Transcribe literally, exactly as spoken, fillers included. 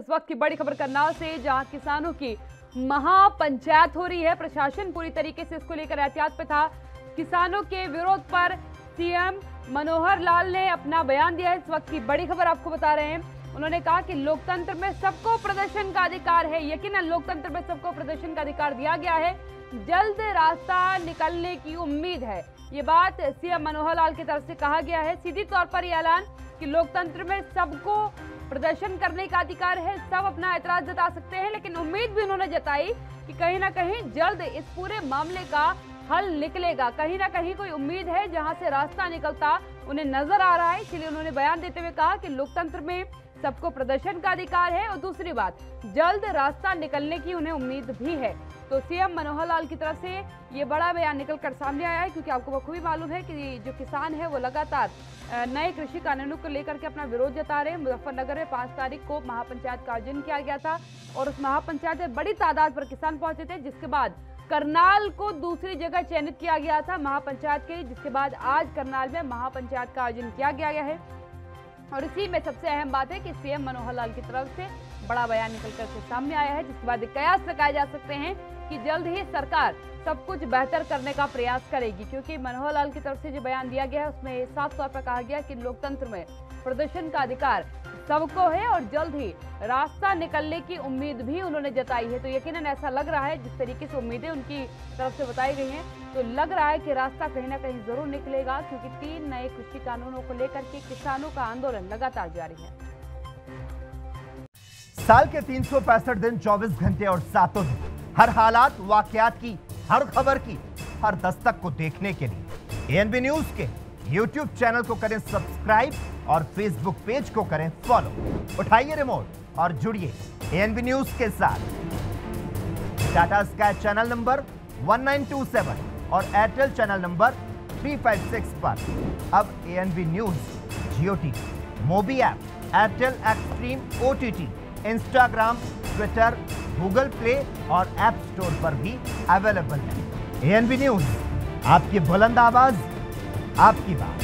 इस वक्त की बड़ी खबर करनाल से, जहां किसानों की महापंचायत हो रही है। प्रशासन पूरी तरीके से इसको लेकर एहतियात पे था। किसानों के विरोध पर सीएम मनोहर लाल ने अपना बयान दिया है। इस वक्त की बड़ी खबर आपको बता रहे हैं। उन्होंने कहा कि लोकतंत्र में सबको प्रदर्शन का अधिकार है। यकीनन लोकतंत्र में सबको प्रदर्शन का अधिकार दिया गया है। जल्द रास्ता निकलने की उम्मीद है। ये बात सीएम मनोहर लाल की तरफ से कहा गया है। सीधी तौर पर यह ऐलान कि लोकतंत्र में सबको प्रदर्शन करने का अधिकार है, सब अपना एतराज जता सकते हैं, लेकिन उम्मीद भी उन्होंने जताई कि कहीं ना कहीं जल्द इस पूरे मामले का हल निकलेगा। कहीं ना कहीं कोई उम्मीद है जहां से रास्ता निकलता उन्हें नजर आ रहा है। इसलिए उन्होंने बयान देते हुए कहा कि लोकतंत्र में सबको प्रदर्शन का अधिकार है और दूसरी बात, जल्द रास्ता निकलने की उन्हें उम्मीद भी है। तो सीएम मनोहर लाल की तरफ से ये बड़ा बयान निकलकर सामने आया है, क्योंकि आपको बखूबी मालूम है कि जो किसान है वो लगातार नए कृषि कानूनों को लेकर के अपना विरोध जता रहे हैं। मुजफ्फरनगर में पांच तारीख को महापंचायत का आयोजन किया गया था और उस महापंचायत में बड़ी तादाद पर किसान पहुंचे थे, जिसके बाद करनाल को दूसरी जगह चयनित किया गया था महापंचायत के, जिसके बाद आज करनाल में महापंचायत का आयोजन किया गया है। और इसी में सबसे अहम बात है कि सीएम मनोहर लाल की तरफ से बड़ा बयान निकलकर के सामने आया है, जिसके बाद कयास लगाए जा सकते हैं कि जल्द ही सरकार सब कुछ बेहतर करने का प्रयास करेगी। क्योंकि मनोहर लाल की तरफ से जो बयान दिया गया है उसमें साफ तौर पर कहा गया कि लोकतंत्र में प्रदर्शन का अधिकार सबको है और जल्द ही रास्ता निकलने की उम्मीद भी उन्होंने जताई है। तो यकीनन ऐसा लग रहा है, जिस तरीके से उम्मीदें उनकी तरफ से बताई गई हैं, तो लग रहा है कि रास्ता कहीं ना कहीं जरूर निकलेगा, क्योंकि तीन नए कृषि कानूनों को लेकर के किसानों का आंदोलन लगातार जारी है। साल के तीन सौ पैंसठ दिन, चौबीस घंटे और सातों दिन, हर हालात वाकयात की, हर खबर की, हर दस्तक को देखने के लिए एएनबी न्यूज के यूट्यूब चैनल को करें सब्सक्राइब और फेसबुक पेज को करें फॉलो। उठाइए रिमोट और जुड़िए एएनबी न्यूज के साथ। टाटा स्काई चैनल नंबर एक नौ दो सात और एयरटेल चैनल नंबर तीन सौ छप्पन पर अब ANB news Jio TV, Mobi app, Airtel Xstream OTT, Instagram, Twitter, Google Play और ऐप स्टोर पर भी अवेलेबल है। एएनबी न्यूज, आपकी बुलंद आवाज, आपकी बात।